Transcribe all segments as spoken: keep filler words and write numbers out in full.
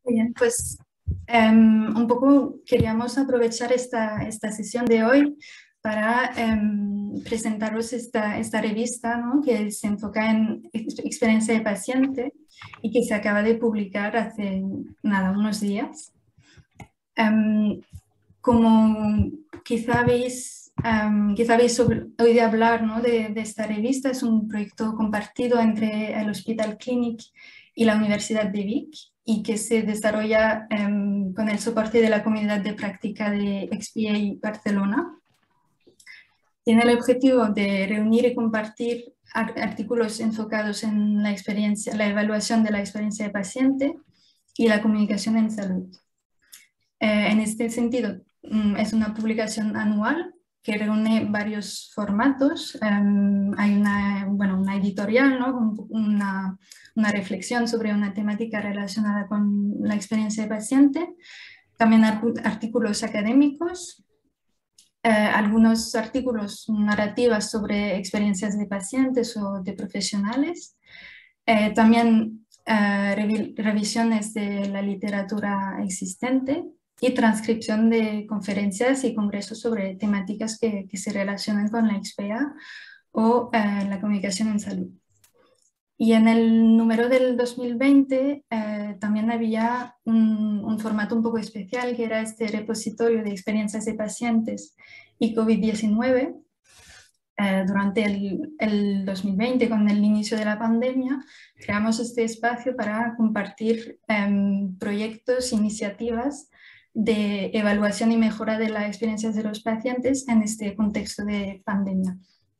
Muy bien, pues em, un poco queríamos aprovechar esta, esta sesión de hoy para em, presentaros esta, esta revista, ¿no?, que se enfoca en ex- experiencia de paciente y que se acaba de publicar hace nada, unos días. Em, como quizá habéis, em, quizá habéis sobre- oído hablar, ¿no?, de, de esta revista, es un proyecto compartido entre el Hospital Clínic y la Universidad de Vic y que se desarrolla em, con el soporte de la comunidad de práctica de X P A Barcelona. Tiene el objetivo de reunir y compartir ar- artículos enfocados en la experiencia, la evaluación de la experiencia de paciente y la comunicación en salud. Eh, en este sentido, mm, es una publicación anual que reúne varios formatos. Um, hay una, bueno, una editorial, ¿no?, con una, una reflexión sobre una temática relacionada con la experiencia de paciente, también artículos académicos, eh, algunos artículos narrativas sobre experiencias de pacientes o de profesionales, eh, también eh, revi revisiones de la literatura existente y transcripción de conferencias y congresos sobre temáticas que, que se relacionan con la X P A o eh, la comunicación en salud. Y en el número del dos mil veinte eh, también había un, un formato un poco especial, que era este repositorio de experiencias de pacientes y COVID diecinueve. Eh, durante el, el dos mil veinte, con el inicio de la pandemia, creamos este espacio para compartir eh, proyectos, iniciativas de evaluación y mejora de las experiencias de los pacientes en este contexto de pandemia.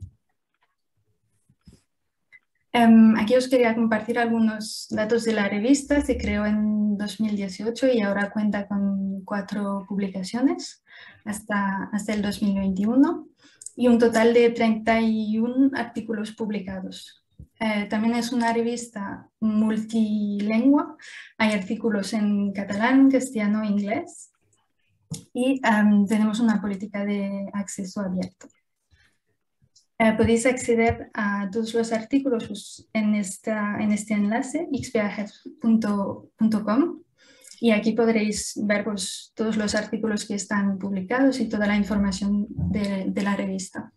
Um, aquí os quería compartir algunos datos de la revista. Se creó en dos mil dieciocho y ahora cuenta con cuatro publicaciones hasta, hasta el dos mil veintiuno y un total de treinta y uno artículos publicados. Eh, también es una revista multilingüe. Hay artículos en catalán, castellano e inglés y um, tenemos una política de acceso abierto. Uh, podéis acceder a todos los artículos en, esta, en este enlace, x p a health punto com, y aquí podréis ver pues, todos los artículos que están publicados y toda la información de, de la revista.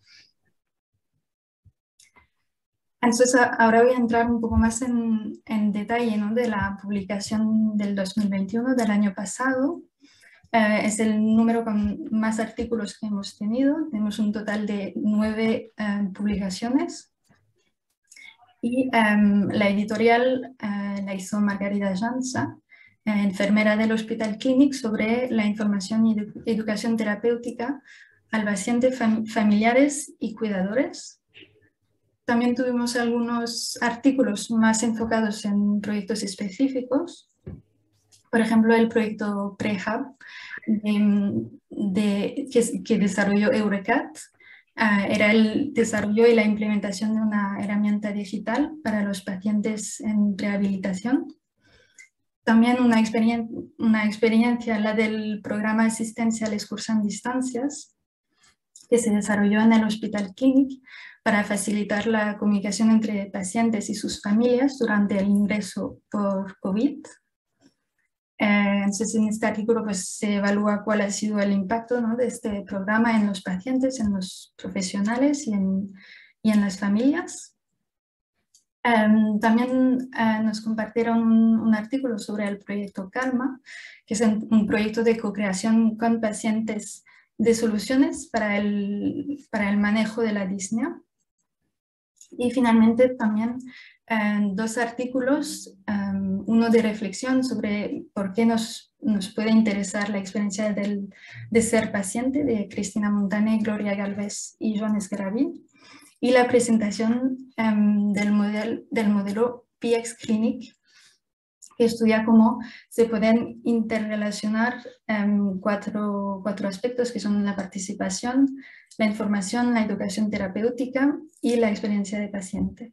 Entonces ahora voy a entrar un poco más en, en detalle, ¿no?, de la publicación del dos mil veintiuno, del año pasado. Uh, es el número con más artículos que hemos tenido. Tenemos un total de nueve uh, publicaciones. Y um, la editorial uh, la hizo Margarida Jansa, uh, enfermera del Hospital Clínic, sobre la información y edu educación terapéutica al paciente, fam familiares y cuidadores. También tuvimos algunos artículos más enfocados en proyectos específicos. Por ejemplo, el proyecto PreHub, de, de, que, que desarrolló Eurecat. Uh, era el desarrollo y la implementación de una herramienta digital para los pacientes en rehabilitación. También una, experien una experiencia, la del programa de asistencia al excursando distancias, que se desarrolló en el Hospital Clínic para facilitar la comunicación entre pacientes y sus familias durante el ingreso por COVID. Eh, entonces, en este artículo pues, se evalúa cuál ha sido el impacto, ¿no?, de este programa en los pacientes, en los profesionales y en, y en las familias. Um, también uh, nos compartieron un, un artículo sobre el proyecto Calma, que es un, un proyecto de co-creación con pacientes de soluciones para el, para el manejo de la disnea. Y finalmente también um, dos artículos, um, uno de reflexión sobre por qué nos, nos puede interesar la experiencia del, de ser paciente, de Cristina Montané, Gloria Galvez y Joan Esgaravil, y la presentación um, del, model, del modelo P X Clinic, que estudia cómo se pueden interrelacionar um, cuatro, cuatro aspectos, que son la participación, la información, la educación terapéutica y la experiencia de paciente.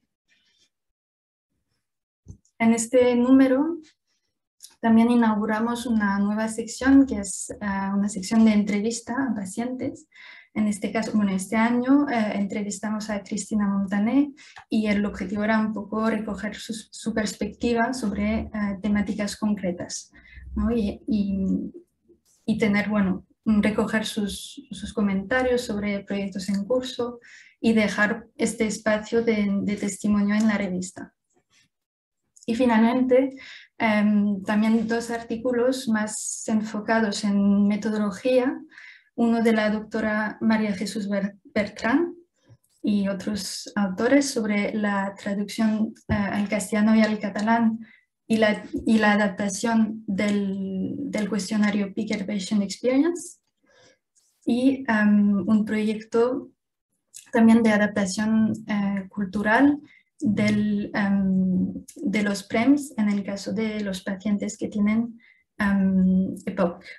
En este número también inauguramos una nueva sección, que es uh, una sección de entrevista a pacientes. En este caso, bueno, este año eh, entrevistamos a Cristina Montané y el objetivo era un poco recoger su, su perspectiva sobre eh, temáticas concretas. ¿no? y, y, y tener, bueno, recoger sus, sus comentarios sobre proyectos en curso y dejar este espacio de, de testimonio en la revista. Y finalmente, eh, también dos artículos más enfocados en metodología, uno de la doctora María Jesús Bertrán y otros autores sobre la traducción eh, al castellano y al catalán y la, y la adaptación del, del cuestionario Peaker Patient Experience, y um, un proyecto también de adaptación eh, cultural del, um, de los P R E M S en el caso de los pacientes que tienen um, E P O C.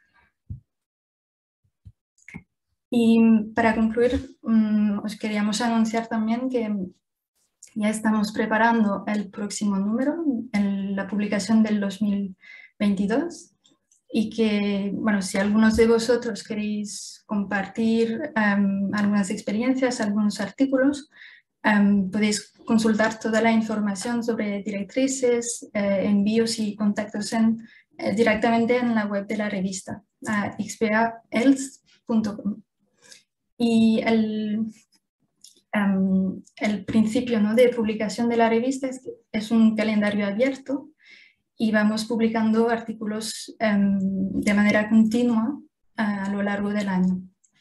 Y para concluir, um, os queríamos anunciar también que ya estamos preparando el próximo número, el, la publicación del dos mil veintidós, y que, bueno, si algunos de vosotros queréis compartir um, algunas experiencias, algunos artículos, um, podéis consultar toda la información sobre directrices, eh, envíos y contactos en, eh, directamente en la web de la revista, uh, x p a health punto com. Y el, um, el principio, ¿no?, de publicación de la revista es, que es un calendario abierto y vamos publicando artículos um, de manera continua uh, a lo largo del año.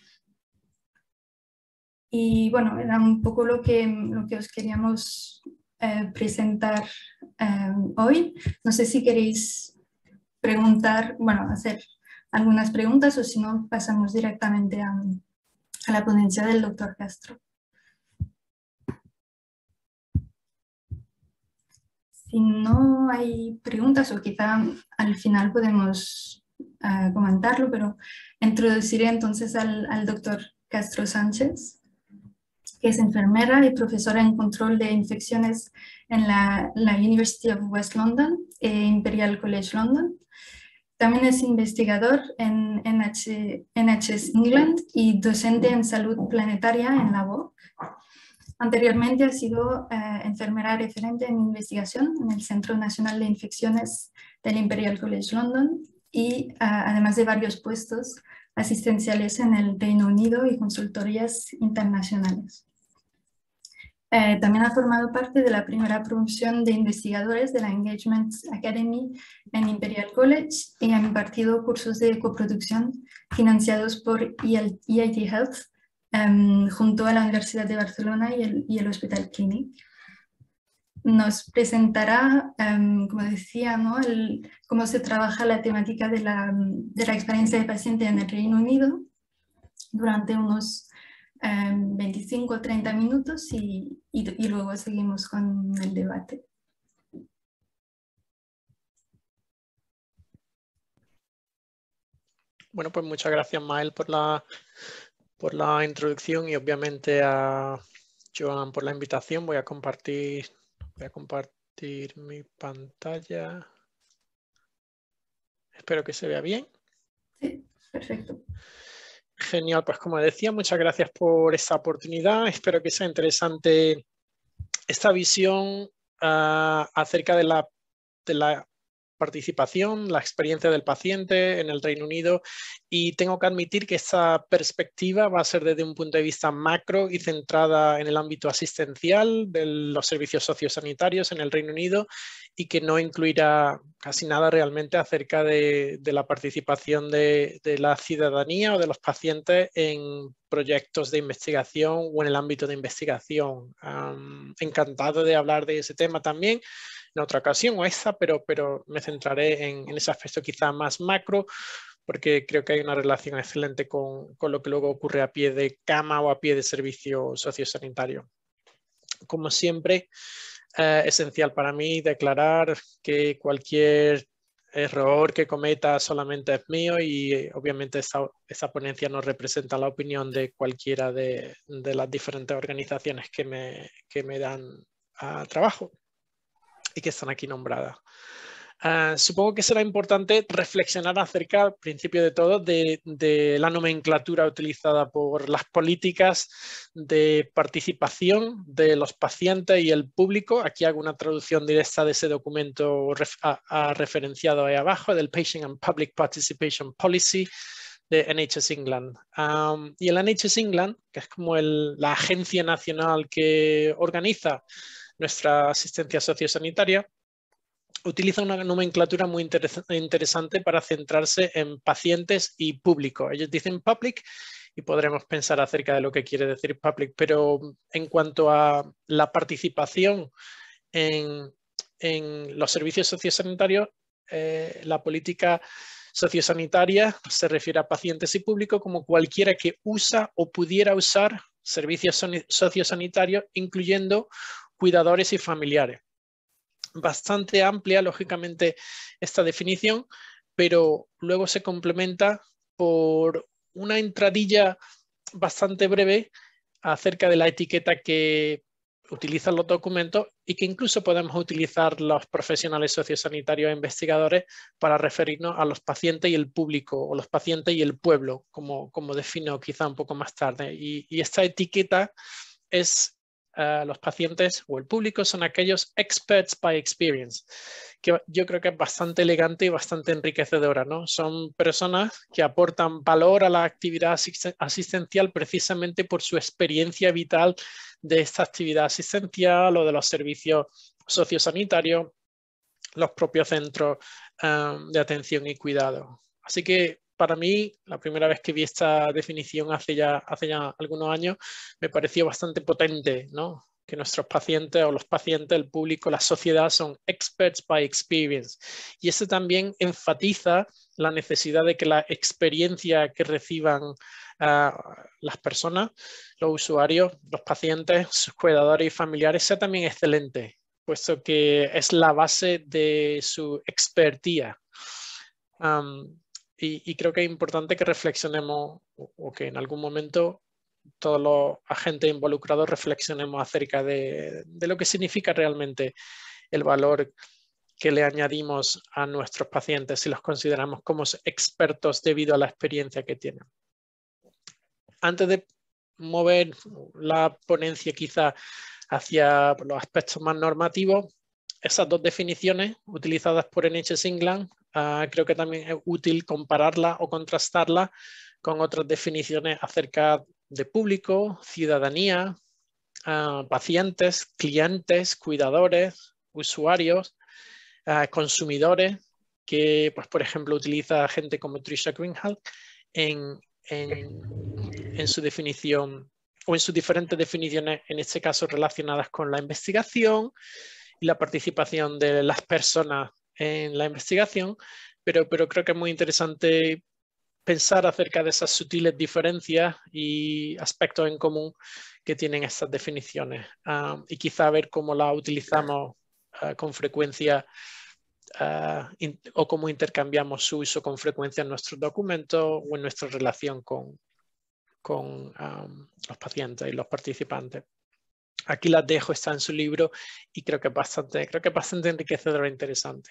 Y bueno, era un poco lo que, lo que os queríamos uh, presentar um, hoy. No sé si queréis preguntar, bueno, hacer algunas preguntas, o si no, pasamos directamente a, a la ponencia del doctor Castro. Si no hay preguntas, o quizá al final podemos uh, comentarlo, pero introduciré entonces al, al doctor Castro Sánchez, que es enfermera y profesora en control de infecciones en la, la University of West London e Imperial College London. También es investigador en N H S England y docente en salud planetaria en la U O C. Anteriormente ha sido eh, enfermera referente en investigación en el Centro Nacional de Infecciones del Imperial College London y uh, además de varios puestos asistenciales en el Reino Unido y consultorías internacionales. Eh, también ha formado parte de la primera promoción de investigadores de la Engagement Academy en Imperial College y ha impartido cursos de coproducción financiados por E I T Health Um, junto a la Universidad de Barcelona y el, y el Hospital Clínic. Nos presentará, um, como decía, ¿no?, el, cómo se trabaja la temática de la, de la experiencia de paciente en el Reino Unido durante unos um, veinticinco a treinta minutos y, y, y luego seguimos con el debate. Bueno, pues muchas gracias, Mael, por la por la introducción y obviamente a Joan por la invitación. Voy a compartir, voy a compartir mi pantalla. Espero que se vea bien. Sí, perfecto. Genial, pues como decía, muchas gracias por esta oportunidad. Espero que sea interesante esta visión uh, acerca de la, de la participación, la experiencia del paciente en el Reino Unido, y tengo que admitir que esta perspectiva va a ser desde un punto de vista macro y centrada en el ámbito asistencial de los servicios sociosanitarios en el Reino Unido, y que no incluirá casi nada realmente acerca de, de la participación de, de la ciudadanía o de los pacientes en proyectos de investigación o en el ámbito de investigación. Um, encantado de hablar de ese tema también en otra ocasión o esta, pero, pero me centraré en, en ese aspecto quizá más macro, porque creo que hay una relación excelente con, con lo que luego ocurre a pie de cama o a pie de servicio sociosanitario. Como siempre, eh, esencial para mí declarar que cualquier error que cometa solamente es mío y obviamente esta, esta ponencia no representa la opinión de cualquiera de, de las diferentes organizaciones que me, que me dan uh, trabajo y que están aquí nombradas. Uh, supongo que será importante reflexionar acerca, al principio de todo, de, de la nomenclatura utilizada por las políticas de participación de los pacientes y el público. Aquí hago una traducción directa de ese documento ref, a, a referenciado ahí abajo, del Patient and Public Participation Policy de N H S England. Um, y el N H S England, que es como el, la agencia nacional que organiza nuestra asistencia sociosanitaria, utiliza una nomenclatura muy interes interesante para centrarse en pacientes y público. Ellos dicen public y podremos pensar acerca de lo que quiere decir public, pero en cuanto a la participación en, en los servicios sociosanitarios, eh, la política sociosanitaria se refiere a pacientes y público como cualquiera que usa o pudiera usar servicios sociosanitarios, incluyendo cuidadores y familiares. Bastante amplia, lógicamente, esta definición, pero luego se complementa por una entradilla bastante breve acerca de la etiqueta que utilizan los documentos y que incluso podemos utilizar los profesionales sociosanitarios e investigadores para referirnos a los pacientes y el público, o los pacientes y el pueblo, como, como defino quizá un poco más tarde. Y, y esta etiqueta es Uh, los pacientes o el público son aquellos experts by experience, que yo creo que es bastante elegante y bastante enriquecedora, ¿no? Son personas que aportan valor a la actividad asisten asistencial precisamente por su experiencia vital de esta actividad asistencial o de los servicios sociosanitarios, los propios centros um, de atención y cuidado. Así que para mí, la primera vez que vi esta definición hace ya, hace ya algunos años, me pareció bastante potente, ¿no? Que nuestros pacientes o los pacientes, el público, la sociedad son experts by experience. Y eso también enfatiza la necesidad de que la experiencia que reciban uh, las personas, los usuarios, los pacientes, sus cuidadores y familiares sea también excelente, puesto que es la base de su expertía. Um, Y, y creo que es importante que reflexionemos o, o que en algún momento todos los agentes involucrados reflexionemos acerca de, de lo que significa realmente el valor que le añadimos a nuestros pacientes si los consideramos como expertos debido a la experiencia que tienen. Antes de mover la ponencia quizá hacia los aspectos más normativos, esas dos definiciones utilizadas por N H S England, uh, creo que también es útil compararla o contrastarla con otras definiciones acerca de público, ciudadanía, uh, pacientes, clientes, cuidadores, usuarios, uh, consumidores, que, pues, por ejemplo, utiliza gente como Trisha Greenhalgh en, en, en su definición o en sus diferentes definiciones, en este caso relacionadas con la investigación y la participación de las personas en la investigación, pero, pero creo que es muy interesante pensar acerca de esas sutiles diferencias y aspectos en común que tienen estas definiciones, um, y quizá ver cómo las utilizamos uh, con frecuencia uh, in, o cómo intercambiamos su uso con frecuencia en nuestros documentos o en nuestra relación con, con um, los pacientes y los participantes. Aquí las dejo, está en su libro y creo que es bastante, creo que es bastante enriquecedor e interesante.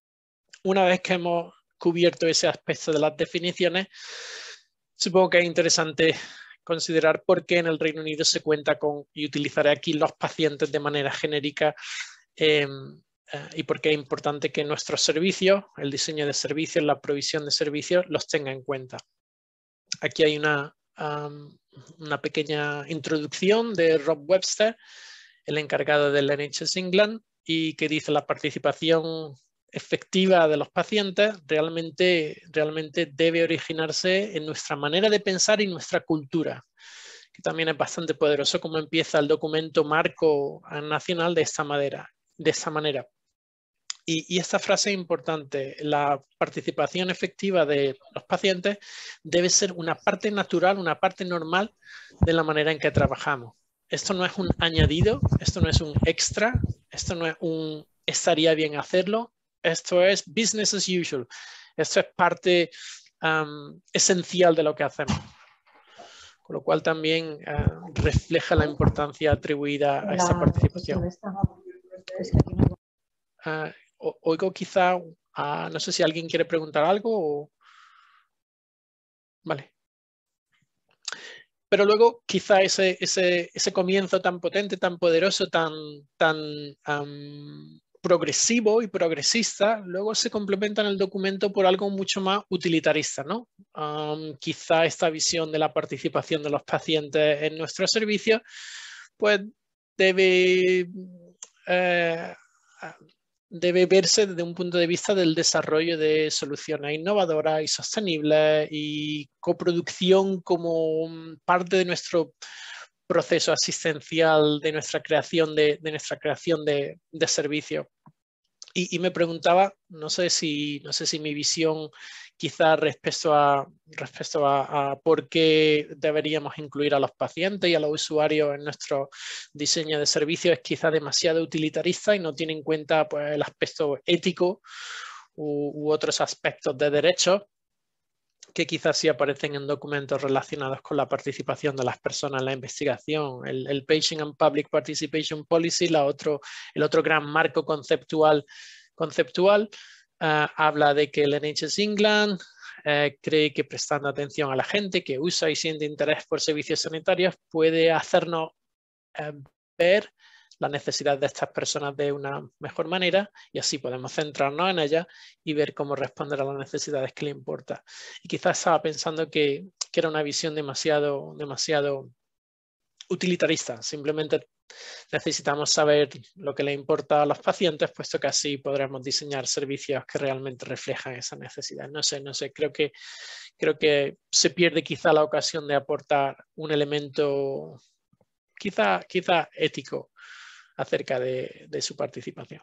Una vez que hemos cubierto ese aspecto de las definiciones, supongo que es interesante considerar por qué en el Reino Unido se cuenta con, y utilizaré aquí los pacientes de manera genérica, eh, eh, y por qué es importante que nuestros servicios, el diseño de servicios, la provisión de servicios, los tenga en cuenta. Aquí hay una Um, una pequeña introducción de Rob Webster, el encargado del N H S England, y que dice: la participación efectiva de los pacientes realmente, realmente debe originarse en nuestra manera de pensar y nuestra cultura, que también es bastante poderoso como empieza el documento marco nacional de esta manera. De esta manera. Y, y esta frase es importante: la participación efectiva de los pacientes debe ser una parte natural, una parte normal de la manera en que trabajamos. Esto no es un añadido, esto no es un extra, esto no es un estaría bien hacerlo, esto es business as usual. Esto es parte um, esencial de lo que hacemos. Con lo cual también uh, refleja la importancia atribuida a esta participación. Uh, oigo quizá, uh, no sé si alguien quiere preguntar algo o... Vale. Pero luego quizá ese, ese, ese comienzo tan potente, tan poderoso, tan, tan um, progresivo y progresista, luego se complementa en el documento por algo mucho más utilitarista, ¿no? Um, quizá esta visión de la participación de los pacientes en nuestros servicios, pues debe... Eh, debe verse desde un punto de vista del desarrollo de soluciones innovadoras y sostenibles y coproducción como parte de nuestro proceso asistencial, de nuestra creación de, de, nuestra creación de, de servicios. Y, y me preguntaba, no sé si, no sé si mi visión quizá respecto a, respecto a, a por qué deberíamos incluir a los pacientes y a los usuarios en nuestro diseño de servicios es quizá demasiado utilitarista y no tiene en cuenta pues, el aspecto ético u, u otros aspectos de derechos que quizás sí aparecen en documentos relacionados con la participación de las personas en la investigación. El, el Patient and Public Participation Policy, la otro, el otro gran marco conceptual, conceptual uh, habla de que el N H S England uh, cree que prestando atención a la gente que usa y siente interés por servicios sanitarios puede hacernos uh, ver la necesidad de estas personas de una mejor manera y así podemos centrarnos en ellas y ver cómo responder a las necesidades que le importa. Y quizás estaba pensando que, que era una visión demasiado, demasiado utilitarista. Simplemente necesitamos saber lo que le importa a los pacientes, puesto que así podremos diseñar servicios que realmente reflejan esa necesidad. No sé, no sé, creo que, creo que se pierde quizá la ocasión de aportar un elemento quizá, quizá ético acerca de, de su participación.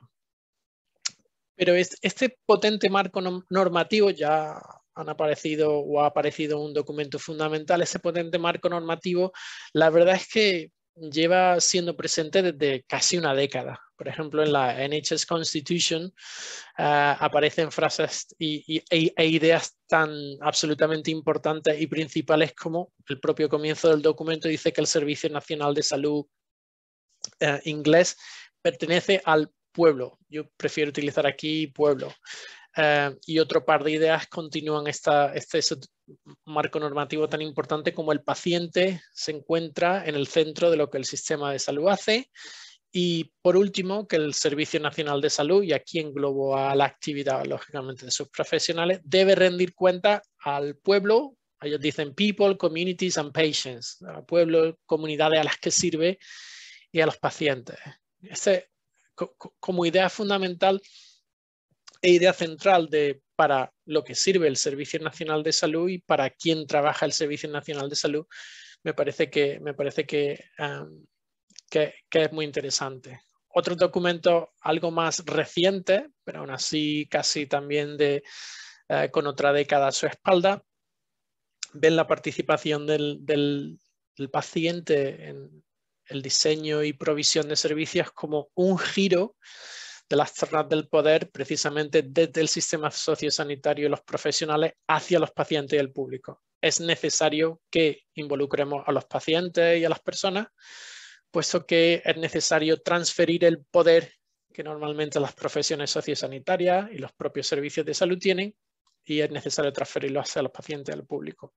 Pero es, este potente marco normativo, ya han aparecido o ha aparecido un documento fundamental, ese potente marco normativo, la verdad es que lleva siendo presente desde casi una década. Por ejemplo, en la N H S Constitution uh, aparecen frases y, y, e ideas tan absolutamente importantes y principales como el propio comienzo del documento dice que el Servicio Nacional de Salud Uh, inglés pertenece al pueblo. Yo prefiero utilizar aquí pueblo. Uh, y otro par de ideas continúan esta, este, este marco normativo tan importante como el paciente se encuentra en el centro de lo que el sistema de salud hace. Y por último, que el Servicio Nacional de Salud, y aquí englobo a la actividad lógicamente de sus profesionales, debe rendir cuenta al pueblo. Ellos dicen people, communities and patients. Al pueblo, comunidades a las que sirve y a los pacientes. Este, co como idea fundamental e idea central de para lo que sirve el Servicio Nacional de Salud y para quién trabaja el Servicio Nacional de Salud, me parece que, me parece que, um, que, que es muy interesante. Otro documento algo más reciente, pero aún así casi también de, uh, con otra década a su espalda, ven la participación del, del, del paciente en el diseño y provisión de servicios como un giro de las tornas del poder precisamente desde el sistema sociosanitario y los profesionales hacia los pacientes y el público. Es necesario que involucremos a los pacientes y a las personas, puesto que es necesario transferir el poder que normalmente las profesiones sociosanitarias y los propios servicios de salud tienen y es necesario transferirlo hacia los pacientes y al público.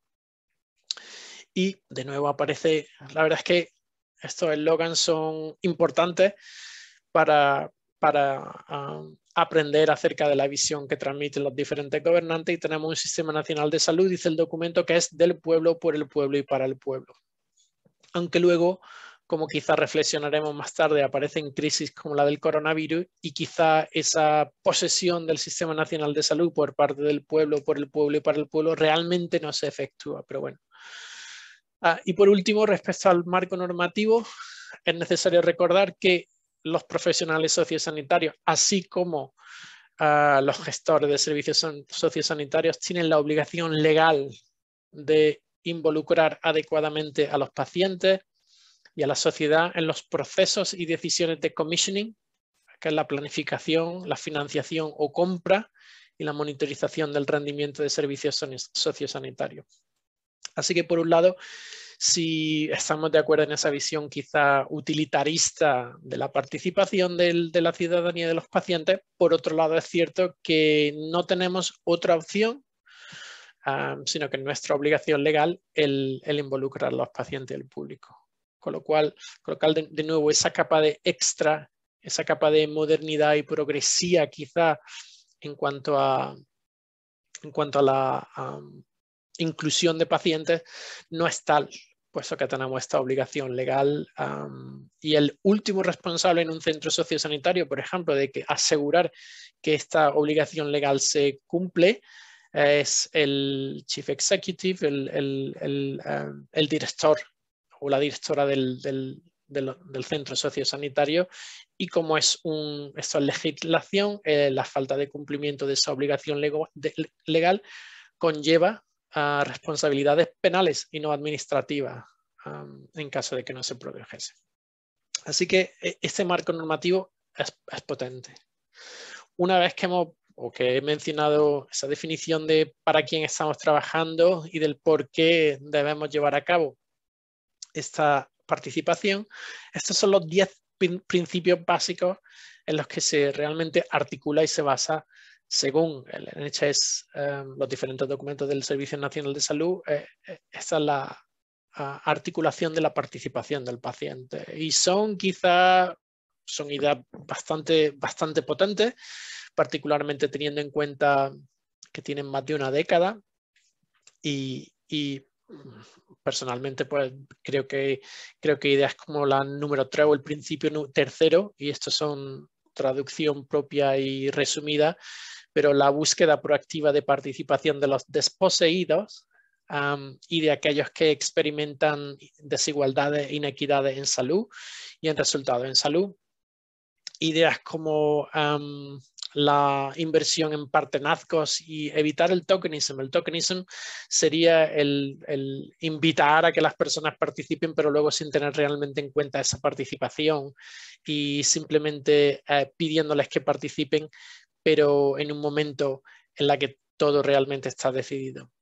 Y de nuevo aparece, la verdad es que estos eslogans son importantes para, para um, aprender acerca de la visión que transmiten los diferentes gobernantes y tenemos un sistema nacional de salud, dice el documento, que es del pueblo, por el pueblo y para el pueblo. Aunque luego, como quizá reflexionaremos más tarde, aparecen crisis como la del coronavirus y quizá esa posesión del sistema nacional de salud por parte del pueblo, por el pueblo y para el pueblo realmente no se efectúa, pero bueno. Ah, y por último, respecto al marco normativo, es necesario recordar que los profesionales sociosanitarios, así como uh, los gestores de servicios sociosanitarios, tienen la obligación legal de involucrar adecuadamente a los pacientes y a la sociedad en los procesos y decisiones de commissioning, que es la planificación, la financiación o compra y la monitorización del rendimiento de servicios sociosanitarios. Así que, por un lado, Si estamos de acuerdo en esa visión quizá utilitarista de la participación del, de la ciudadanía y de los pacientes, por otro lado es cierto que no tenemos otra opción, um, sino que es nuestra obligación legal el, el involucrar a los pacientes y el público. Con lo cual, colocar de, de nuevo esa capa de extra, esa capa de modernidad y progresía quizá en cuanto a, en cuanto a la um, inclusión de pacientes, no es tal, puesto que tenemos esta obligación legal um, y el último responsable en un centro sociosanitario, por ejemplo, de que asegurar que esta obligación legal se cumple, es el Chief Executive, el, el, el, um, el director o la directora del, del, del, del centro sociosanitario, y como es, un, esto es legislación, eh, la falta de cumplimiento de esa obligación lego, de, legal conlleva a responsabilidades penales y no administrativas um, en caso de que no se produjese. Así que este marco normativo es, es potente. Una vez que hemos o que he mencionado esa definición de para quién estamos trabajando y del por qué debemos llevar a cabo esta participación, estos son los diez principios básicos en los que se realmente articula y se basa según el N H S, eh, los diferentes documentos del Servicio Nacional de Salud. Eh, esta es la uh, articulación de la participación del paciente. Y son quizá, son ideas bastante, bastante potentes, particularmente teniendo en cuenta que tienen más de una década y, y personalmente pues creo que, creo que ideas como la número tres o el principio tercero, y estos son traducción propia y resumida, pero la búsqueda proactiva de participación de los desposeídos um, y de aquellos que experimentan desigualdades e inequidades en salud y en resultados en salud. Ideas como um, la inversión en partenazgos y evitar el tokenism. El tokenism sería el, el invitar a que las personas participen, pero luego sin tener realmente en cuenta esa participación y simplemente eh, pidiéndoles que participen, pero en un momento en la que todo realmente está decidido.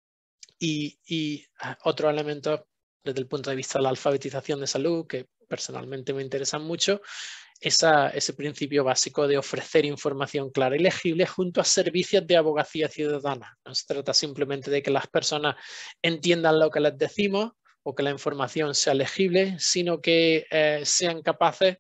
Y, y otro elemento desde el punto de vista de la alfabetización de salud, que personalmente me interesan mucho, esa, ese principio básico de ofrecer información clara y legible junto a servicios de abogacía ciudadana. No se trata simplemente de que las personas entiendan lo que les decimos o que la información sea legible, sino que eh, sean capaces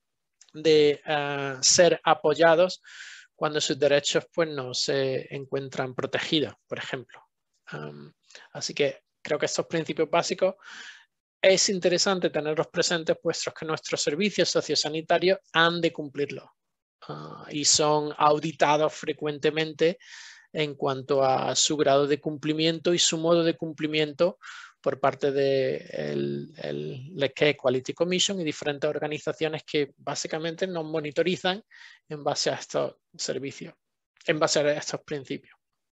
de uh, ser apoyados cuando sus derechos pues, no se encuentran protegidos, por ejemplo. Um, así que creo que estos principios básicos es interesante tenerlos presentes, puesto que nuestros servicios sociosanitarios han de cumplirlos uh, y son auditados frecuentemente en cuanto a su grado de cumplimiento y su modo de cumplimiento por parte del de L K Quality Commission y diferentes organizaciones que básicamente nos monitorizan en base a estos servicios, en base a estos principios.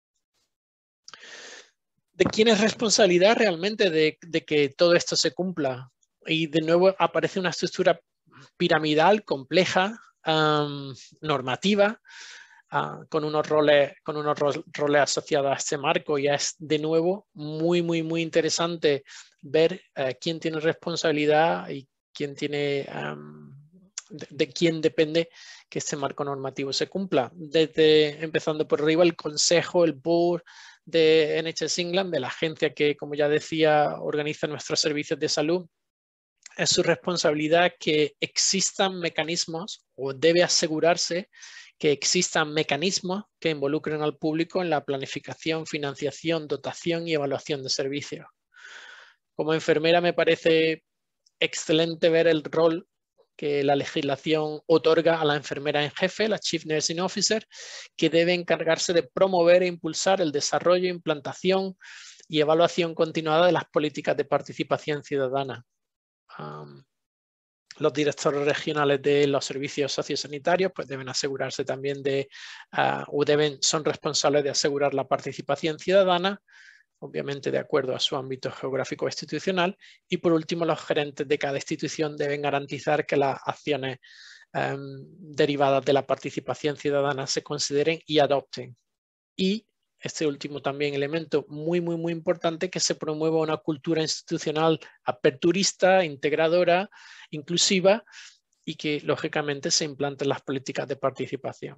¿De quién es responsabilidad realmente de, de que todo esto se cumpla? Y de nuevo aparece una estructura piramidal, compleja, um, normativa, Uh, con unos roles, con unos ro roles asociados a este marco, y es de nuevo muy, muy, muy interesante ver uh, quién tiene responsabilidad y quién tiene, um, de, de quién depende que este marco normativo se cumpla. Desde, empezando por arriba, el Consejo, el Board de N H S England, de la agencia que, como ya decía, organiza nuestros servicios de salud. Es su responsabilidad que existan mecanismos, o debe asegurarse que existan mecanismos que involucren al público en la planificación, financiación, dotación y evaluación de servicios. Como enfermera me parece excelente ver el rol que la legislación otorga a la enfermera en jefe, la Chief Nursing Officer, que debe encargarse de promover e impulsar el desarrollo, implantación y evaluación continuada de las políticas de participación ciudadana. Um, Los directores regionales de los servicios sociosanitarios pues deben asegurarse también de, uh, o deben, son responsables de asegurar la participación ciudadana, obviamente de acuerdo a su ámbito geográfico institucional. Y por último, los gerentes de cada institución deben garantizar que las acciones um, derivadas de la participación ciudadana se consideren y adopten. Y este último también elemento muy, muy, muy importante, que se promueva una cultura institucional aperturista, integradora, inclusiva y que lógicamente se implanten las políticas de participación.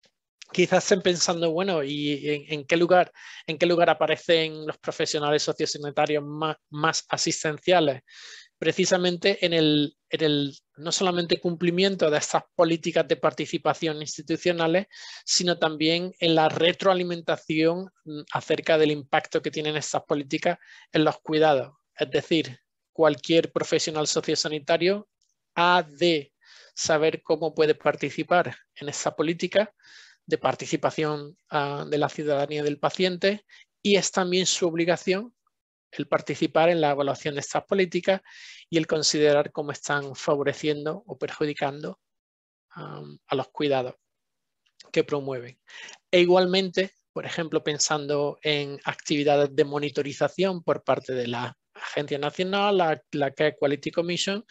Quizás estén pensando, bueno, ¿y en, en, qué lugar, en qué lugar aparecen los profesionales sociosanitarios más, más asistenciales? Precisamente en el, en el no solamente cumplimiento de estas políticas de participación institucionales, sino también en la retroalimentación acerca del impacto que tienen estas políticas en los cuidados. Es decir, cualquier profesional sociosanitario ha de saber cómo puede participar en esa política de participación uh, de la ciudadanía del paciente, y es también su obligación el participar en la evaluación de estas políticas y el considerar cómo están favoreciendo o perjudicando um, a los cuidados que promueven. E igualmente, por ejemplo, pensando en actividades de monitorización por parte de la Agencia Nacional, la, la Care Quality Commission,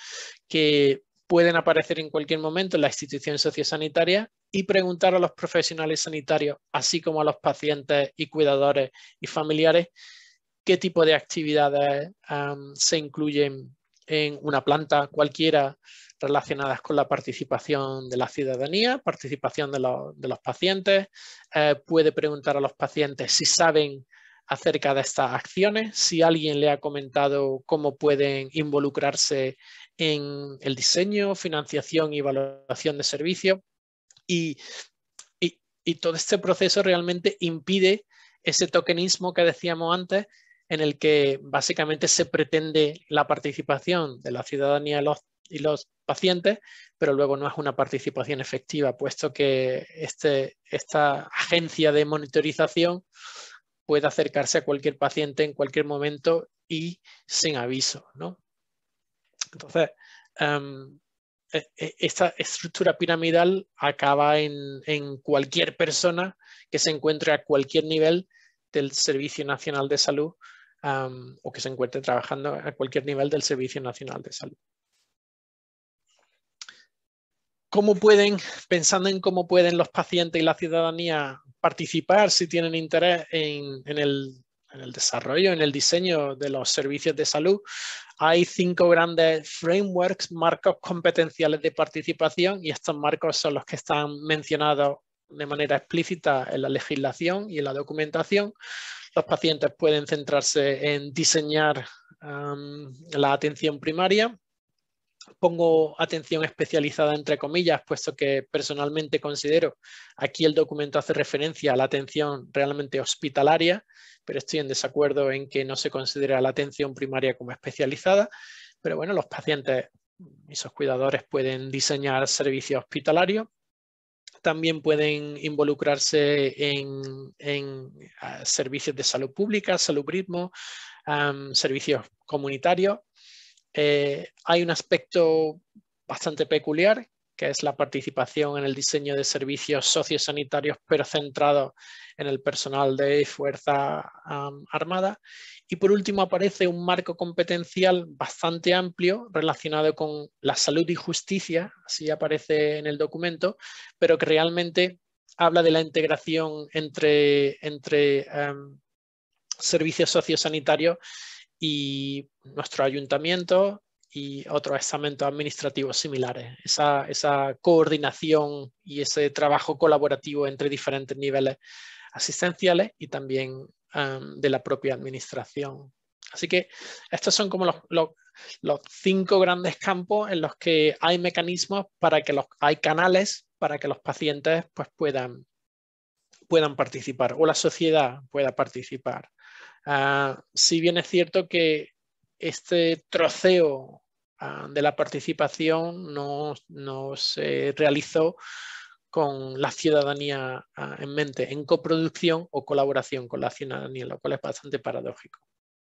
que pueden aparecer en cualquier momento en la institución sociosanitaria y preguntar a los profesionales sanitarios, así como a los pacientes y cuidadores y familiares, qué tipo de actividades um, se incluyen en una planta cualquiera relacionadas con la participación de la ciudadanía, participación de, lo, de los pacientes. Eh, puede preguntar a los pacientes si saben acerca de estas acciones, si alguien le ha comentado cómo pueden involucrarse en el diseño, financiación y evaluación de servicios. Y, y, y todo este proceso realmente impide ese tokenismo que decíamos antes, en el que básicamente se pretende la participación de la ciudadanía y los, y los pacientes, pero luego no es una participación efectiva, puesto que este, esta agencia de monitorización puede acercarse a cualquier paciente en cualquier momento y sin aviso, ¿no? Entonces, um, esta estructura piramidal acaba en, en cualquier persona que se encuentre a cualquier nivel del Servicio Nacional de Salud um, o que se encuentre trabajando a cualquier nivel del Servicio Nacional de Salud. ¿Cómo pueden, pensando en cómo pueden los pacientes y la ciudadanía participar si tienen interés en, en, el, en el desarrollo, en el diseño de los servicios de salud? Hay cinco grandes frameworks, marcos competenciales de participación, y estos marcos son los que están mencionados de manera explícita en la legislación y en la documentación. Los pacientes pueden centrarse en diseñar um, la atención primaria. Pongo atención especializada entre comillas, puesto que personalmente considero, aquí el documento hace referencia a la atención realmente hospitalaria, pero estoy en desacuerdo en que no se considera la atención primaria como especializada. Pero bueno, los pacientes y sus cuidadores pueden diseñar servicios hospitalarios. También pueden involucrarse en, en uh, servicios de salud pública, salubrismo, um, servicios comunitarios. Eh, hay un aspecto bastante peculiar, que es la participación en el diseño de servicios sociosanitarios, pero centrados en el personal de Fuerza um, Armada. Y por último aparece un marco competencial bastante amplio relacionado con la salud y justicia, así aparece en el documento, pero que realmente habla de la integración entre, entre um, servicios sociosanitarios y nuestro ayuntamiento y otros estamentos administrativos similares. Esa, esa coordinación y ese trabajo colaborativo entre diferentes niveles asistenciales y también um, de la propia administración. Así que estos son como los, los, los cinco grandes campos en los que hay mecanismos para que los, hay canales para que los pacientes pues, puedan, puedan participar o la sociedad pueda participar. Uh, si bien es cierto que este troceo uh, de la participación no, no se realizó con la ciudadanía uh, en mente, en coproducción o colaboración con la ciudadanía, lo cual es bastante paradójico.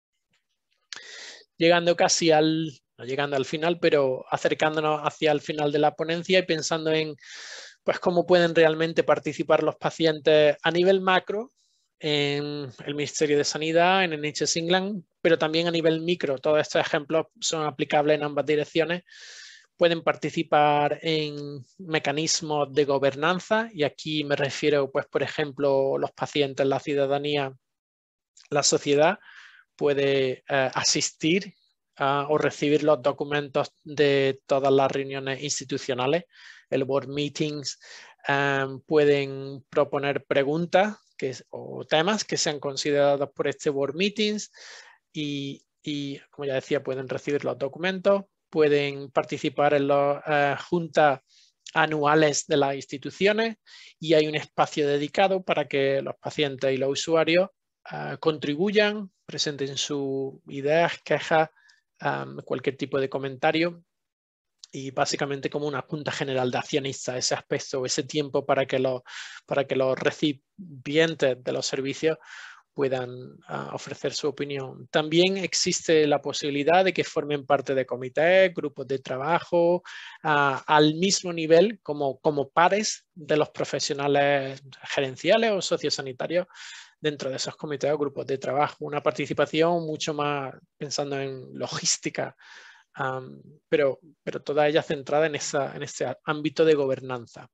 Llegando casi al, no llegando al final, pero acercándonos hacia el final de la ponencia y pensando en pues, cómo pueden realmente participar los pacientes a nivel macro, en el Ministerio de Sanidad, en N H S England, pero también a nivel micro. Todos estos ejemplos son aplicables en ambas direcciones, pueden participar en mecanismos de gobernanza, y aquí me refiero, pues, por ejemplo, los pacientes, la ciudadanía, la sociedad puede eh, asistir uh, o recibir los documentos de todas las reuniones institucionales, el board meetings, um, pueden proponer preguntas que, o temas que sean considerados por este board meetings y, y, como ya decía, pueden recibir los documentos, pueden participar en las uh, juntas anuales de las instituciones, y hay un espacio dedicado para que los pacientes y los usuarios Uh, contribuyan, presenten sus ideas, quejas, um, cualquier tipo de comentario, y básicamente como una junta general de accionistas, ese aspecto, ese tiempo para que los, para que los recipientes de los servicios puedan uh, ofrecer su opinión. También existe la posibilidad de que formen parte de comités, grupos de trabajo, uh, al mismo nivel como, como pares de los profesionales gerenciales o sociosanitarios dentro de esos comités o grupos de trabajo. Una participación mucho más pensando en logística, um, pero, pero toda ella centrada en, esa, en ese ámbito de gobernanza.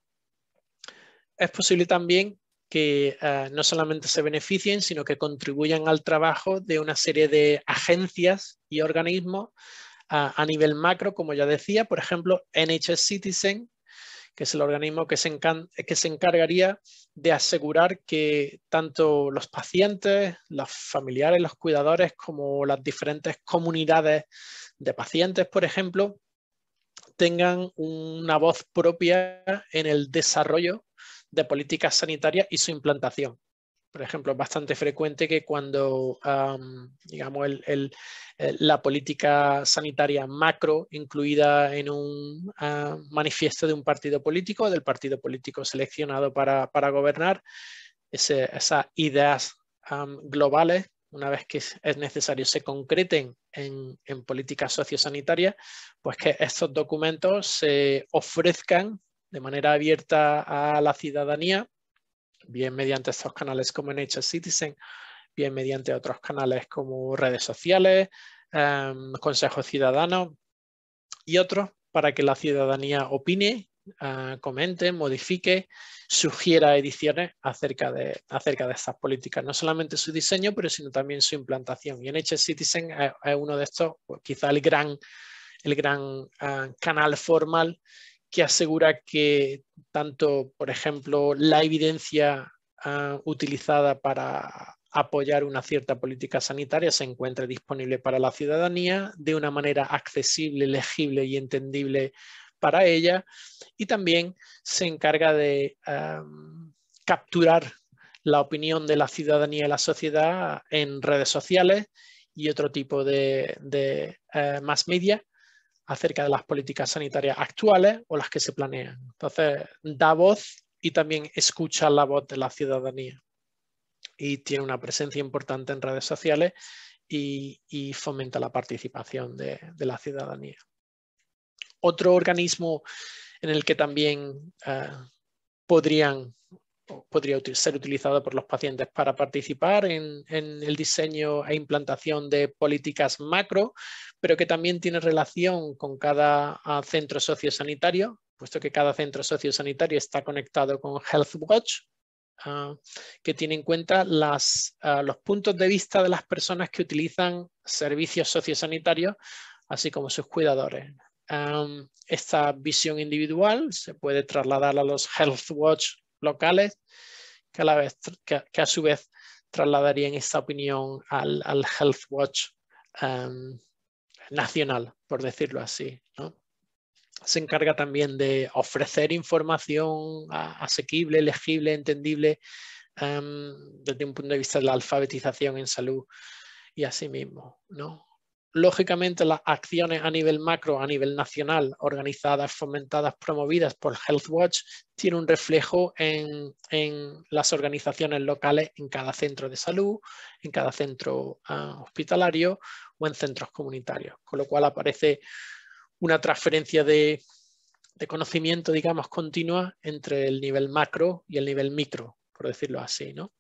Es posible también que uh, no solamente se beneficien, sino que contribuyan al trabajo de una serie de agencias y organismos uh, a nivel macro, como ya decía, por ejemplo, N H S Citizen, que es el organismo que se, que se encargaría de asegurar que tanto los pacientes, los familiares, los cuidadores, como las diferentes comunidades de pacientes, por ejemplo, tengan una voz propia en el desarrollo de políticas sanitarias y su implantación. Por ejemplo, es bastante frecuente que cuando um, digamos, el, el, la política sanitaria macro incluida en un uh, manifiesto de un partido político, del partido político seleccionado para, para gobernar, ese, esas ideas um, globales, una vez que es necesario, se concreten en, en políticas sociosanitarias, pues que estos documentos se ofrezcan de manera abierta a la ciudadanía, bien mediante estos canales como N H S Citizen, bien mediante otros canales como redes sociales, um, consejos ciudadanos y otros, para que la ciudadanía opine, uh, comente, modifique, sugiera ediciones acerca de, acerca de estas políticas. No solamente su diseño, pero sino también su implantación. Y N H S Citizen es, es uno de estos, pues, quizá el gran, el gran uh, canal formal que asegura que tanto, por ejemplo, la evidencia uh, utilizada para apoyar una cierta política sanitaria se encuentre disponible para la ciudadanía de una manera accesible, legible y entendible para ella, y también se encarga de um, capturar la opinión de la ciudadanía y la sociedad en redes sociales y otro tipo de, de uh, mass media acerca de las políticas sanitarias actuales o las que se planean. Entonces, da voz y también escucha la voz de la ciudadanía. Y tiene una presencia importante en redes sociales y, y fomenta la participación de, de la ciudadanía. Otro organismo en el que también eh, podrían podría ser utilizado por los pacientes para participar en, en el diseño e implantación de políticas macro, pero que también tiene relación con cada uh, centro sociosanitario, puesto que cada centro sociosanitario está conectado con HealthWatch, uh, que tiene en cuenta las, uh, los puntos de vista de las personas que utilizan servicios sociosanitarios, así como sus cuidadores. Um, esta visión individual se puede trasladar a los HealthWatch locales, que a, la vez, que, que a su vez trasladarían esta opinión al, al HealthWatch um, nacional, por decirlo así, ¿no? Se encarga también de ofrecer información asequible, legible, entendible, um, desde un punto de vista de la alfabetización en salud y así mismo, ¿no? Lógicamente, las acciones a nivel macro, a nivel nacional, organizadas, fomentadas, promovidas por HealthWatch, tienen un reflejo en, en las organizaciones locales en cada centro de salud, en cada centro uh, hospitalario o en centros comunitarios, con lo cual aparece una transferencia de, de conocimiento, digamos, continua entre el nivel macro y el nivel micro, por decirlo así, ¿no?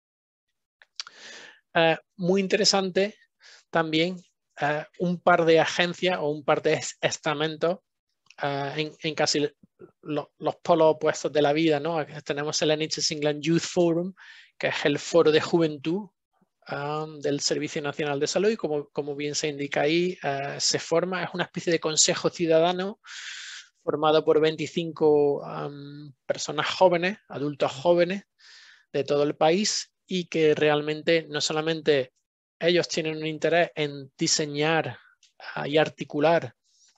Uh, muy interesante también Uh, un par de agencias o un par de estamentos uh, en, en casi lo, los polos opuestos de la vida, ¿no? Tenemos el N H S England Youth Forum, que es el foro de juventud um, del Servicio Nacional de Salud, y como, como bien se indica ahí, uh, se forma, es una especie de consejo ciudadano formado por veinticinco um, personas jóvenes, adultos jóvenes de todo el país, y que realmente no solamente ellos tienen un interés en diseñar uh, y articular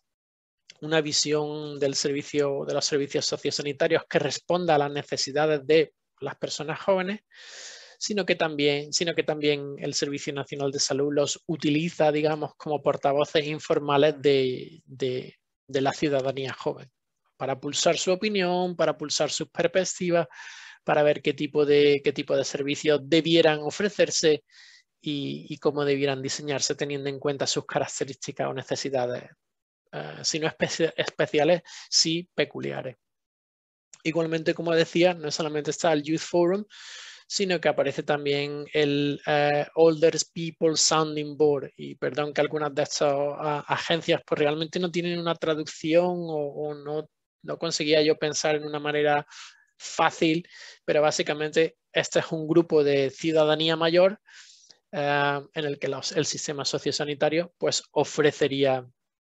una visión del servicio, de los servicios sociosanitarios que responda a las necesidades de las personas jóvenes, sino que también, sino que también el Servicio Nacional de Salud los utiliza, digamos, como portavoces informales de, de, de la ciudadanía joven, para pulsar su opinión, para pulsar sus perspectivas, para ver qué tipo de, qué tipo de servicios debieran ofrecerse y, y cómo debieran diseñarse teniendo en cuenta sus características o necesidades, uh, si no espe especiales, sí peculiares. Igualmente, como decía, no solamente está el Youth Forum, sino que aparece también el uh, Older People Sounding Board. Y perdón que algunas de estas uh, agencias pues realmente no tienen una traducción o, o no, no conseguía yo pensar en una manera fácil, pero básicamente este es un grupo de ciudadanía mayor uh, en el que los, el sistema sociosanitario pues ofrecería,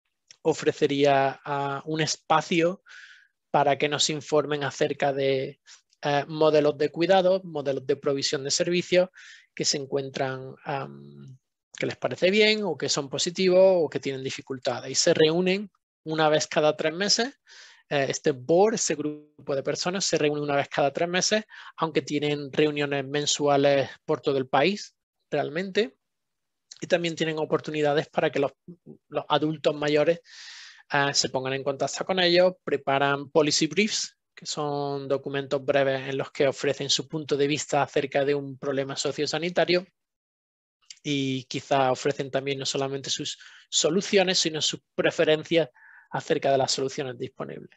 ofrecería uh, un espacio para que nos informen acerca de eh, modelos de cuidado, modelos de provisión de servicios que se encuentran, um, que les parece bien o que son positivos o que tienen dificultades. Y se reúnen una vez cada tres meses. Eh, este board, este grupo de personas, se reúne una vez cada tres meses, aunque tienen reuniones mensuales por todo el país, realmente. Y también tienen oportunidades para que los, los adultos mayores Uh, se pongan en contacto con ellos, preparan policy briefs, que son documentos breves en los que ofrecen su punto de vista acerca de un problema sociosanitario, y quizá ofrecen también no solamente sus soluciones, sino sus preferencias acerca de las soluciones disponibles.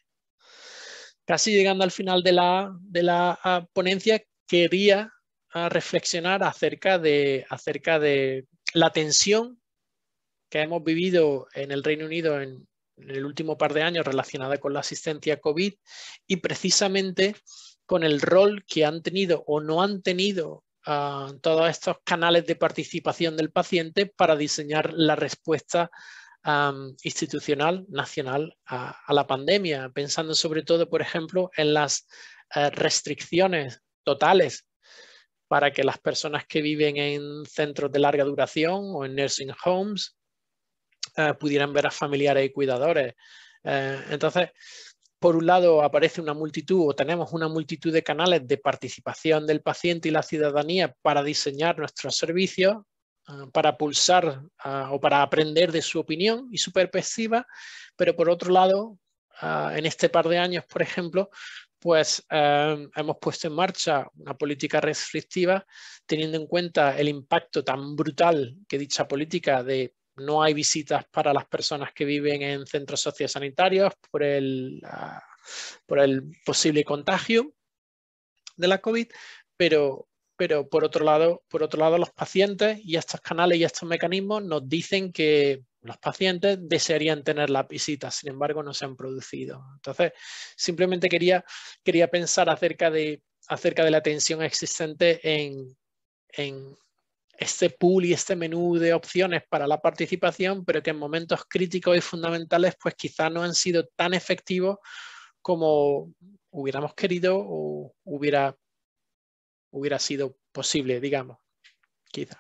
Casi llegando al final de la, de la uh, ponencia, quería uh, reflexionar acerca de, acerca de la tensión que hemos vivido en el Reino Unido en en el último par de años relacionada con la asistencia COVID, y precisamente con el rol que han tenido o no han tenido uh, todos estos canales de participación del paciente para diseñar la respuesta um, institucional nacional a, a la pandemia, pensando sobre todo, por ejemplo, en las uh, restricciones totales para que las personas que viven en centros de larga duración o en nursing homes Uh, pudieran ver a familiares y cuidadores. Uh, entonces, por un lado aparece una multitud o tenemos una multitud de canales de participación del paciente y la ciudadanía para diseñar nuestros servicios, uh, para pulsar uh, o para aprender de su opinión y su perspectiva, pero por otro lado, uh, en este par de años, por ejemplo, pues uh, hemos puesto en marcha una política restrictiva teniendo en cuenta el impacto tan brutal que dicha política de no hay visitas para las personas que viven en centros sociosanitarios por el, uh, por el posible contagio de la COVID, pero, pero por, otro lado, por otro lado los pacientes y estos canales y estos mecanismos nos dicen que los pacientes desearían tener las visitas, sin embargo no se han producido. Entonces, simplemente quería, quería pensar acerca de, acerca de la tensión existente en, en este pool y este menú de opciones para la participación, pero que en momentos críticos y fundamentales pues quizá no han sido tan efectivos como hubiéramos querido o hubiera, hubiera sido posible, digamos, quizá.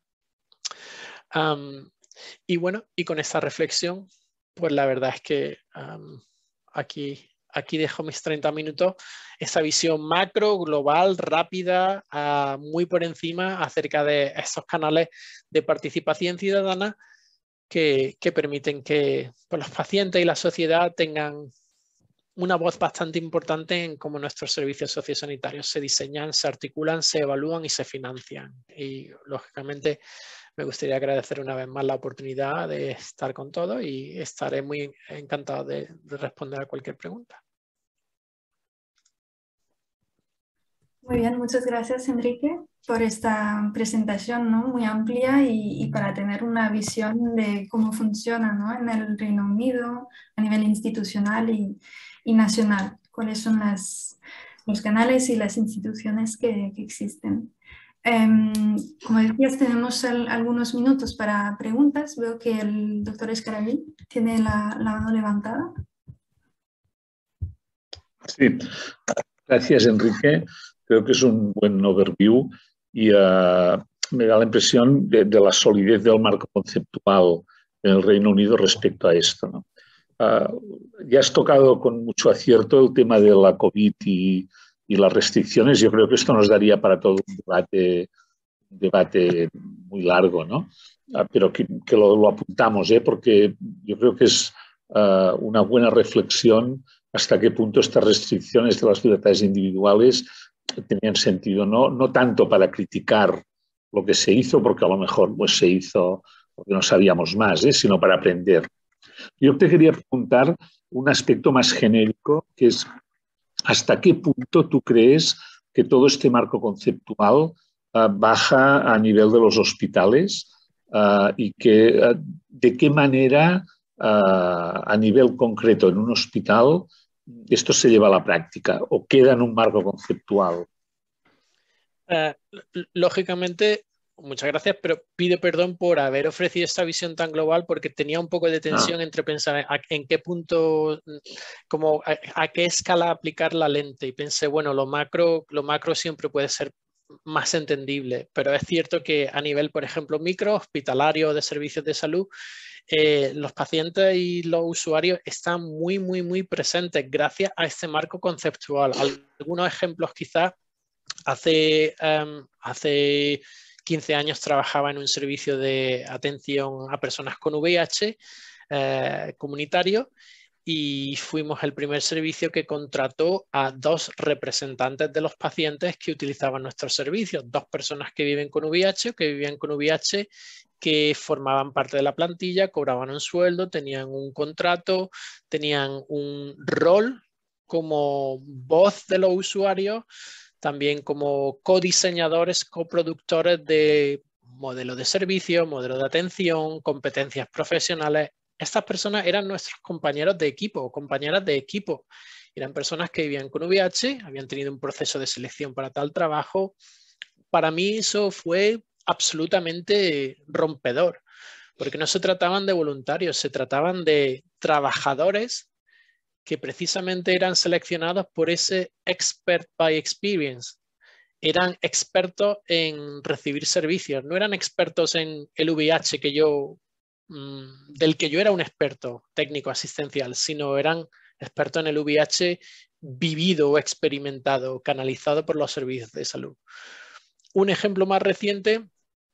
Um, y bueno, y con esta reflexión, pues la verdad es que um, aquí... Aquí dejo mis treinta minutos, esta visión macro, global, rápida, uh, muy por encima acerca de estos canales de participación ciudadana que, que permiten que pues, los pacientes y la sociedad tengan una voz bastante importante en cómo nuestros servicios sociosanitarios se diseñan, se articulan, se evalúan y se financian. Y lógicamente me gustaría agradecer una vez más la oportunidad de estar con todos y estaré muy encantado de, de responder a cualquier pregunta. Muy bien, muchas gracias, Enrique. por esta presentación, ¿no? Muy amplia y, y para tener una visión de cómo funciona, ¿no? En el Reino Unido a nivel institucional y, y nacional, cuáles son las, los canales y las instituciones que, que existen. Um, como decías, tenemos al, algunos minutos para preguntas. Veo que el doctor Escarabil tiene la, la mano levantada. Sí, gracias Enrique. Creo que es un buen overview y uh, me da la impresión de, de la solidez del marco conceptual en el Reino Unido respecto a esto, ¿no? Uh, ya has tocado con mucho acierto el tema de la COVID y, y las restricciones. Yo creo que esto nos daría para todo un debate, un debate muy largo, ¿no? Uh, pero que, que lo, lo apuntamos, ¿eh? Porque yo creo que es uh, una buena reflexión hasta qué punto estas restricciones de las libertades individuales tenían sentido, no, no tanto para criticar lo que se hizo, porque a lo mejor pues, se hizo porque no sabíamos más, ¿eh? Sino para aprender. Yo te quería preguntar un aspecto más genérico, que es ¿hasta qué punto tú crees que todo este marco conceptual uh, baja a nivel de los hospitales uh, y que, uh, de qué manera uh, a nivel concreto en un hospital esto se lleva a la práctica o queda en un marco conceptual? Uh, lógicamente, muchas gracias, pero pido perdón por haber ofrecido esta visión tan global porque tenía un poco de tensión ah. entre pensar en, en qué punto, como a, a qué escala aplicar la lente y pensé, bueno, lo macro, lo macro siempre puede ser más entendible, pero es cierto que a nivel, por ejemplo, micro, hospitalario, de servicios de salud, eh, los pacientes y los usuarios están muy, muy, muy presentes gracias a este marco conceptual. Algunos ejemplos quizás, hace, um, hace quince años trabajaba en un servicio de atención a personas con V I H eh, comunitario y fuimos el primer servicio que contrató a dos representantes de los pacientes que utilizaban nuestros servicios, dos personas que viven con V I H o que vivían con V I H, que formaban parte de la plantilla, cobraban un sueldo, tenían un contrato, tenían un rol como voz de los usuarios, también como codiseñadores, coproductores de modelos de servicio, modelos de atención, competencias profesionales. Estas personas eran nuestros compañeros de equipo o compañeras de equipo. Eran personas que vivían con V I H, habían tenido un proceso de selección para tal trabajo. Para mí eso fue absolutamente rompedor, porque no se trataban de voluntarios, se trataban de trabajadores que precisamente eran seleccionados por ese expert by experience. Eran expertos en recibir servicios, no eran expertos en el V I H que yo, mmm, del que yo era un experto técnico asistencial, sino eran expertos en el V I H vivido o experimentado, canalizado por los servicios de salud. Un ejemplo más reciente,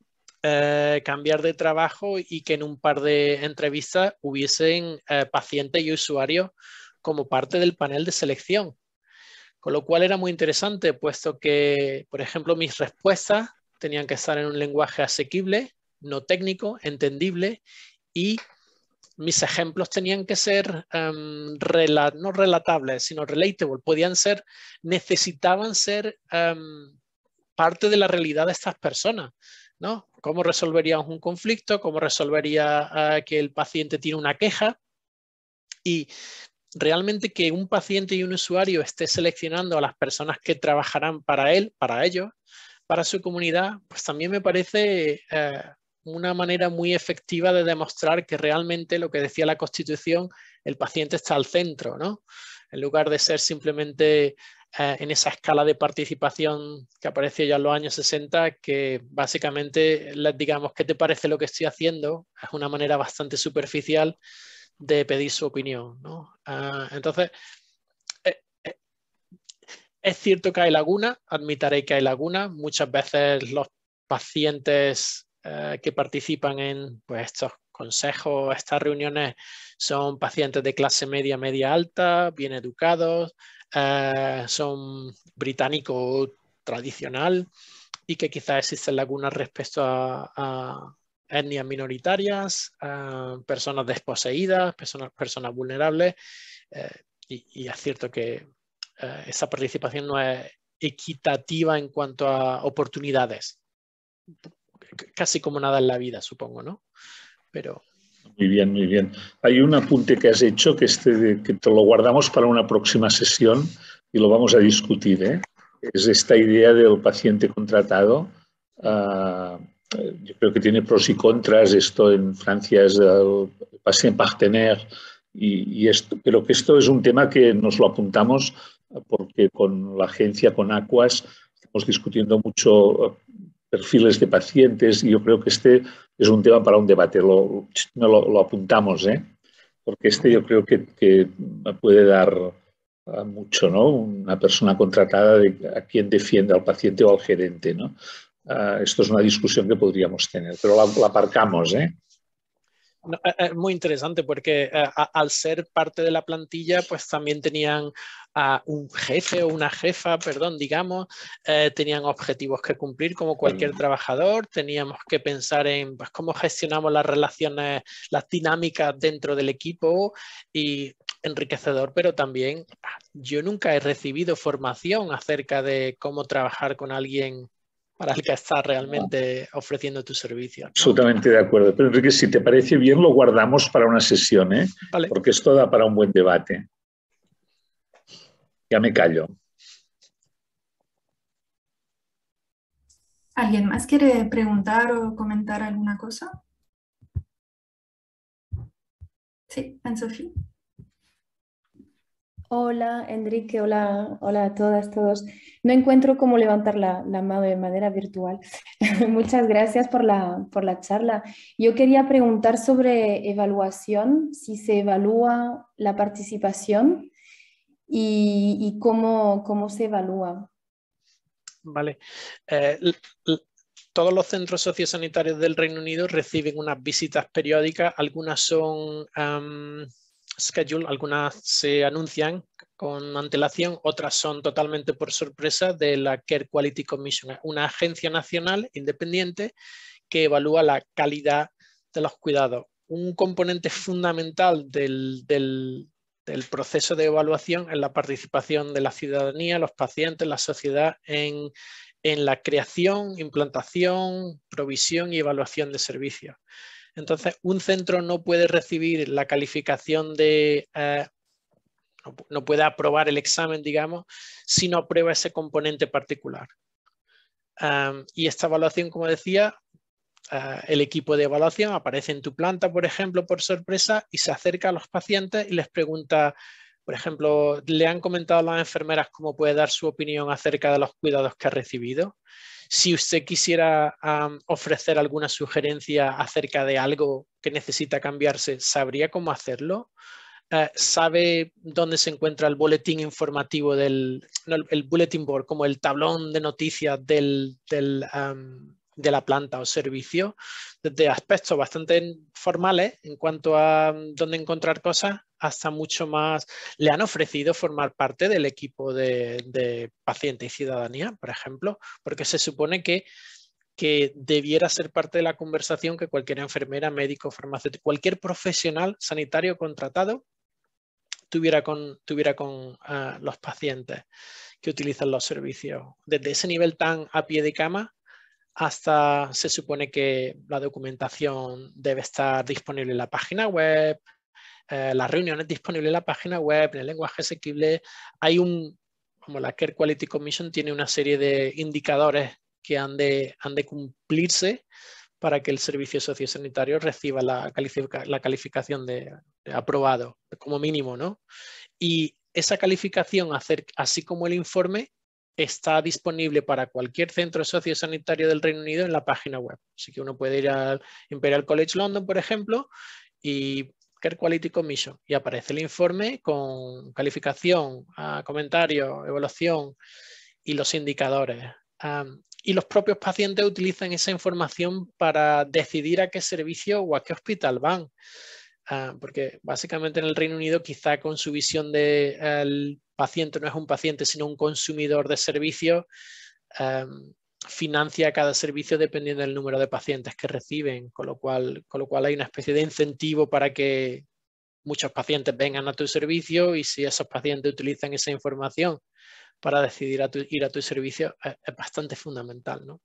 eh, cambiar de trabajo y que en un par de entrevistas hubiesen eh, pacientes y usuarios como parte del panel de selección. Con lo cual era muy interesante, puesto que, por ejemplo, mis respuestas tenían que estar en un lenguaje asequible, no técnico, entendible, y mis ejemplos tenían que ser um, rela no relatables, sino relatable. Podían ser, necesitaban ser um, parte de la realidad de estas personas, ¿no? ¿Cómo resolveríamos un conflicto? ¿Cómo resolvería uh, que el paciente tiene una queja? Y realmente que un paciente y un usuario esté seleccionando a las personas que trabajarán para él, para ellos, para su comunidad, pues también me parece eh, una manera muy efectiva de demostrar que realmente lo que decía la Constitución, el paciente está al centro, ¿no? En lugar de ser simplemente eh, en esa escala de participación que apareció ya en los años sesenta, que básicamente les digamos ¿qué te parece lo que estoy haciendo? Es una manera bastante superficial de pedir su opinión, ¿no? Uh, entonces, eh, eh, es cierto que hay lagunas, admitiré que hay lagunas. Muchas veces los pacientes eh, que participan en pues, estos consejos, estas reuniones, son pacientes de clase media, media alta, bien educados, eh, son británico tradicional y que quizás existen lagunas respecto a, a etnias minoritarias, uh, personas desposeídas, personas, personas vulnerables, eh, y, y es cierto que eh, esa participación no es equitativa en cuanto a oportunidades. Casi como nada en la vida, supongo, ¿no? Pero... Muy bien, muy bien. Hay un apunte que has hecho que, este, que te lo guardamos para una próxima sesión y lo vamos a discutir, ¿eh? Es esta idea del paciente contratado. Uh, yo creo que tiene pros y contras. Esto en Francia es el patient partenaire, y, y esto, pero que esto es un tema que nos lo apuntamos porque con la agencia, con Aquas, estamos discutiendo mucho perfiles de pacientes y yo creo que este es un tema para un debate. Lo, lo, lo apuntamos, ¿eh? Porque este yo creo que, que puede dar mucho, ¿no? Una persona contratada de a quien defiende, al paciente o al gerente, ¿no? Uh, esto es una discusión que podríamos tener, pero la, la aparcamos, ¿eh? No, es muy interesante porque eh, a, al ser parte de la plantilla, pues también tenían a un jefe o una jefa, perdón, digamos, eh, tenían objetivos que cumplir como cualquier trabajador, teníamos que pensar en pues, cómo gestionamos las relaciones, las dinámicas dentro del equipo, y enriquecedor, pero también yo nunca he recibido formación acerca de cómo trabajar con alguien para el que estás realmente ofreciendo tu servicio, ¿no? Absolutamente de acuerdo. Pero Enrique, si te parece bien, lo guardamos para una sesión, ¿eh? Vale. Porque esto da para un buen debate. Ya me callo. ¿Alguien más quiere preguntar o comentar alguna cosa? Sí, Anne-Sophie. Hola, Enrique, hola, hola a todas, todos. No encuentro cómo levantar la, la mano de manera virtual. Muchas gracias por la, por la charla. Yo quería preguntar sobre evaluación, si se evalúa la participación y, y cómo, cómo se evalúa. Vale. Eh, todos los centros sociosanitarios del Reino Unido reciben unas visitas periódicas, algunas son um, schedule, algunas se anuncian con antelación, otras son totalmente por sorpresa de la Care Quality Commission, una agencia nacional independiente que evalúa la calidad de los cuidados. Un componente fundamental del, del, del proceso de evaluación es la participación de la ciudadanía, los pacientes, la sociedad en, en la creación, implantación, provisión y evaluación de servicios. Entonces, un centro no puede recibir la calificación de, eh, no puede aprobar el examen, digamos, si no aprueba ese componente particular. Um, y esta evaluación, como decía, uh, el equipo de evaluación aparece en tu planta, por ejemplo, por sorpresa, y se acerca a los pacientes y les pregunta, por ejemplo, ¿le han comentado a las enfermeras cómo puede dar su opinión acerca de los cuidados que ha recibido? Si usted quisiera um, ofrecer alguna sugerencia acerca de algo que necesita cambiarse, ¿sabría cómo hacerlo? Uh, ¿Sabe dónde se encuentra el boletín informativo del, no, el, el bulletin board, como el tablón de noticias del, del, um, de la planta o servicio? Desde aspectos bastante formales en cuanto a um, dónde encontrar cosas, hasta mucho más. ¿Le han ofrecido formar parte del equipo de, de paciente y ciudadanía, por ejemplo? Porque se supone que que debiera ser parte de la conversación que cualquier enfermera, médico, farmacéutico, cualquier profesional sanitario contratado tuviera con, tuviera con uh, los pacientes que utilizan los servicios. Desde ese nivel tan a pie de cama hasta se supone que la documentación debe estar disponible en la página web, eh, las reuniones disponibles en la página web, en el lenguaje asequible. Hay un, como la Care Quality Commission tiene una serie de indicadores que han de, han de cumplirse para que el servicio sociosanitario reciba la, califica, la calificación de, de aprobado, como mínimo, ¿no? Y esa calificación, así como el informe, está disponible para cualquier centro sociosanitario del Reino Unido en la página web. Así que uno puede ir al Imperial College London, por ejemplo, y Care Quality Commission, y aparece el informe con calificación, uh, comentario, evaluación y los indicadores. Um, y los propios pacientes utilizan esa información para decidir a qué servicio o a qué hospital van. Uh, porque básicamente en el Reino Unido, quizá con su visión de uh, el paciente no es un paciente sino un consumidor de servicios, um, financia cada servicio dependiendo del número de pacientes que reciben, con lo cual, con lo cual hay una especie de incentivo para que muchos pacientes vengan a tu servicio, y si esos pacientes utilizan esa información para decidir a tu, ir a tu servicio es, es bastante fundamental, ¿no?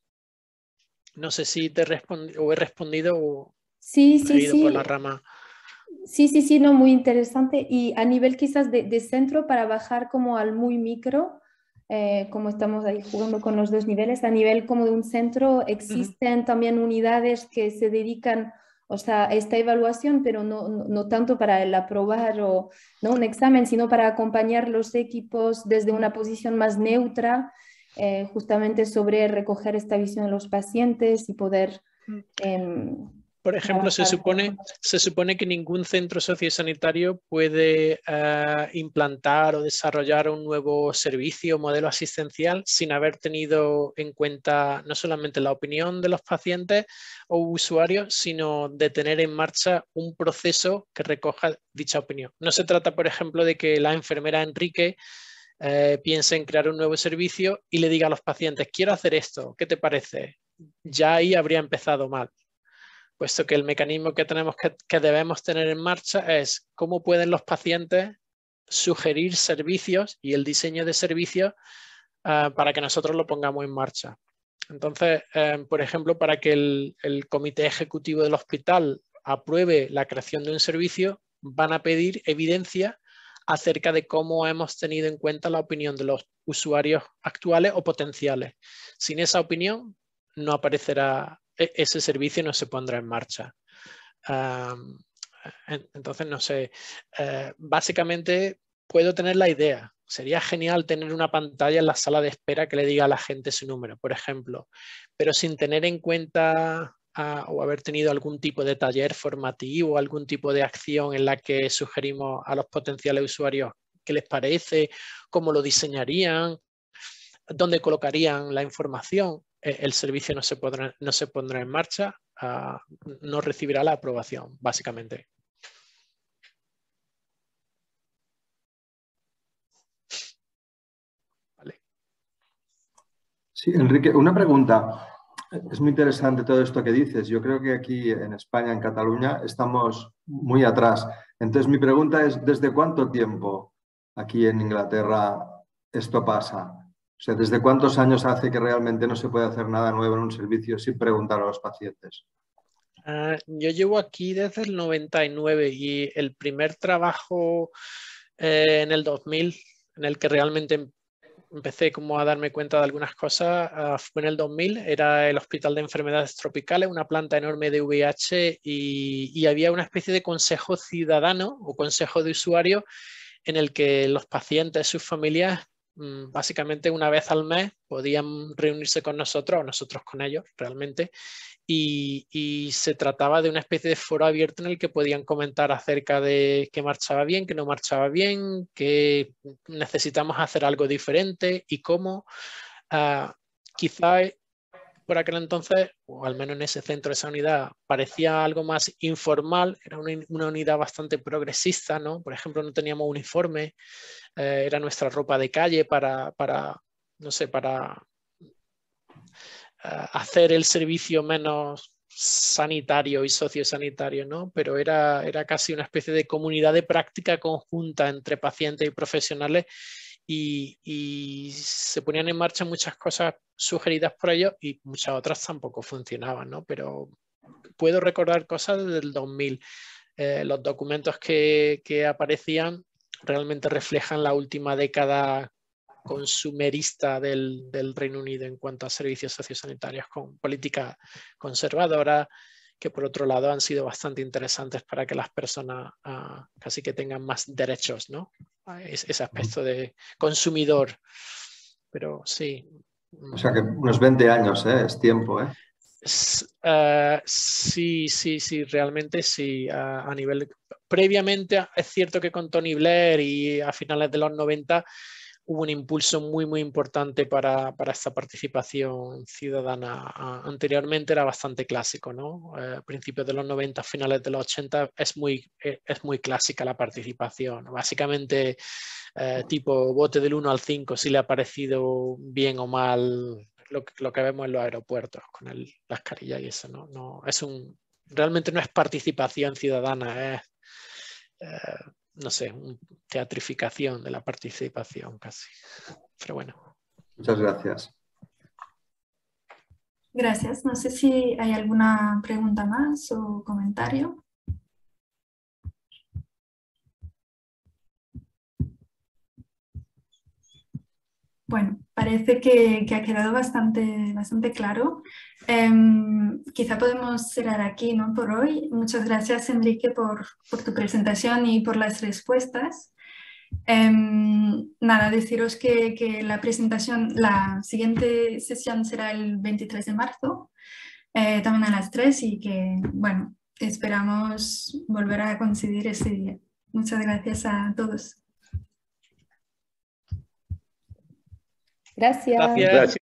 No sé si te respondi o he respondido o sí, he sí, ido sí. por la rama. Sí, sí, sí, no, muy interesante. Y a nivel quizás de, de centro, para bajar como al muy micro, eh, como estamos ahí jugando con los dos niveles, a nivel como de un centro, existen uh-huh. también unidades que se dedican, o sea, a esta evaluación, pero no, no, no tanto para el aprobar o no un examen, sino para acompañar los equipos desde una posición más neutra, eh, justamente sobre recoger esta visión de los pacientes y poder... Eh, Por ejemplo, se supone, se supone que ningún centro sociosanitario puede uh, implantar o desarrollar un nuevo servicio o modelo asistencial sin haber tenido en cuenta no solamente la opinión de los pacientes o usuarios, sino de tener en marcha un proceso que recoja dicha opinión. No se trata, por ejemplo, de que la enfermera Enrique eh, piense en crear un nuevo servicio y le diga a los pacientes, quiero hacer esto, ¿qué te parece? Ya ahí habría empezado mal. Puesto que el mecanismo que, tenemos que, que debemos tener en marcha es cómo pueden los pacientes sugerir servicios y el diseño de servicios uh, para que nosotros lo pongamos en marcha. Entonces, eh, por ejemplo, para que el, el comité ejecutivo del hospital apruebe la creación de un servicio, van a pedir evidencia acerca de cómo hemos tenido en cuenta la opinión de los usuarios actuales o potenciales. Sin esa opinión, no aparecerá ese servicio, no se pondrá en marcha. Um, entonces, no sé, uh, básicamente puedo tener la idea. Sería genial tener una pantalla en la sala de espera que le diga a la gente su número, por ejemplo, pero sin tener en cuenta uh, o haber tenido algún tipo de taller formativo, algún tipo de acción en la que sugerimos a los potenciales usuarios qué les parece, cómo lo diseñarían, dónde colocarían la información. El servicio no se pondrá, no se pondrá en marcha, uh, no recibirá la aprobación, básicamente. Vale. Sí, Enrique, una pregunta. Es muy interesante todo esto que dices. Yo creo que aquí en España, en Cataluña, estamos muy atrás. Entonces, mi pregunta es, ¿desde cuánto tiempo aquí en Inglaterra esto pasa? O sea, ¿desde cuántos años hace que realmente no se puede hacer nada nuevo en un servicio sin preguntar a los pacientes? Uh, yo llevo aquí desde el noventa y nueve y el primer trabajo eh, en el dos mil, en el que realmente empecé como a darme cuenta de algunas cosas, uh, fue en el dos mil, era el Hospital de Enfermedades Tropicales, una planta enorme de V I H y, y había una especie de consejo ciudadano o consejo de usuario en el que los pacientes, sus familias, básicamente una vez al mes podían reunirse con nosotros o nosotros con ellos realmente y, y se trataba de una especie de foro abierto en el que podían comentar acerca de qué marchaba bien, qué no marchaba bien, que necesitamos hacer algo diferente y cómo. Uh, quizá por aquel entonces, o al menos en ese centro, esa unidad, parecía algo más informal, era una, una unidad bastante progresista, ¿no? Por ejemplo, no teníamos uniforme, eh, era nuestra ropa de calle para, para no sé, para uh, hacer el servicio menos sanitario y sociosanitario, ¿no? Pero era, era casi una especie de comunidad de práctica conjunta entre pacientes y profesionales y, y se ponían en marcha muchas cosas sugeridas por ellos y muchas otras tampoco funcionaban, ¿no? Pero puedo recordar cosas desde el dos mil. Eh, los documentos que, que aparecían realmente reflejan la última década consumerista del, del Reino Unido en cuanto a servicios sociosanitarios, con políticas conservadoras que por otro lado han sido bastante interesantes para que las personas uh, casi que tengan más derechos, ¿no? Es, ese aspecto de consumidor. Pero sí. O sea que unos veinte años, ¿eh? Es tiempo, ¿eh? Uh, sí, sí, sí, realmente sí. Uh, a nivel... Previamente es cierto que con Tony Blair y a finales de los noventa hubo un impulso muy, muy importante para, para esta participación ciudadana. Uh, anteriormente era bastante clásico, ¿no? A uh, principios de los noventa, finales de los ochenta es muy, es muy clásica la participación. Básicamente, uh, tipo bote del uno al cinco, si le ha parecido bien o mal lo que, lo que vemos en los aeropuertos con el, las carillas y eso, ¿no? No, es un, realmente no es participación ciudadana, es... Uh, no sé, teatrificación de la participación casi. pero bueno. Muchas gracias. Gracias. No sé si hay alguna pregunta más o comentario. Bueno, parece que, que ha quedado bastante, bastante claro. Eh, quizá podemos cerrar aquí, ¿no? Por hoy. Muchas gracias, Enrique, por, por tu presentación y por las respuestas. Eh, nada, deciros que, que la presentación, la siguiente sesión será el veintitrés de marzo, eh, también a las tres, y que, bueno, esperamos volver a coincidir ese día. Muchas gracias a todos. Gracias. Gracias. Gracias.